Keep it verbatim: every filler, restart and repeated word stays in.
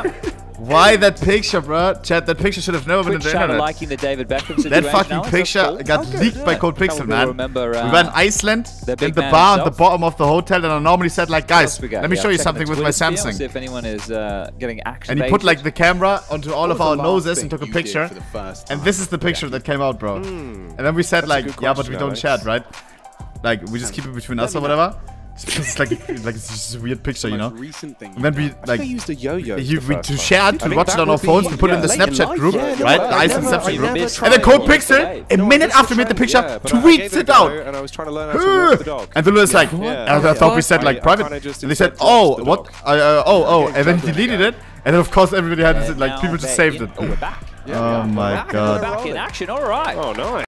Why that picture, bro? Chat, that picture should have never been in the internet. Liking the David Beckham situation. That fucking Alex, picture cool. got Okay, leaked yeah. by CodePixel, man. Remember, uh, we were in Iceland, the in the man bar at himself. the bottom of the hotel, and I normally said like, guys, got? let me Yeah, show you checking something the with my Twitter Samsung. See if anyone is uh, getting activated. And he put like the camera onto all What of was our the last noses thing and took a you did picture. for the first And time? this is the picture that came out, bro. Mm. And then we said That's a like, good yeah, but question, we don't Alex. share it, right? Like, we just keep it between us or whatever. It's like, like it's just a weird picture, you know? Recent thing And then we I like I used a yo-yo. he, the we, first to time. share it, I to think watch it that on our would be- phones, we put it in the yeah, late in Snapchat life, group, yeah, no, right? I The Iceland never- Snapchat I group. never And tried then it. CodePixel, a No, minute it's the after we made the trend, picture, yeah, but I gave tweets a it out. go, and I was trying to learn how to walk the dog. And the Lewis like, Yeah. and I thought we said I- like I private. kinda just And they said, instead watched oh, the what? dog. I, uh, oh, oh. Okay, And then he jumping deleted again. it. And then of course everybody had And it, like now people just back saved in- it. Oh, we're back. Yeah, Oh yeah. my Back, god. back in action. All right. Oh, nice.